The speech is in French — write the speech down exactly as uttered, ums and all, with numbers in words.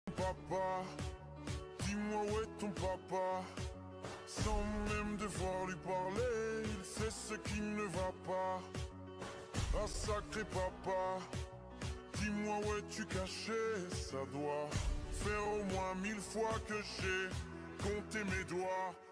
Papa, dis-moi où est ton papa? Sans même devoir lui parler, il sait ce qui ne va pas. Ah sacré papa, dis-moi où es-tu caché? Ça doit faire au moins mille fois que j'ai compté mes doigts.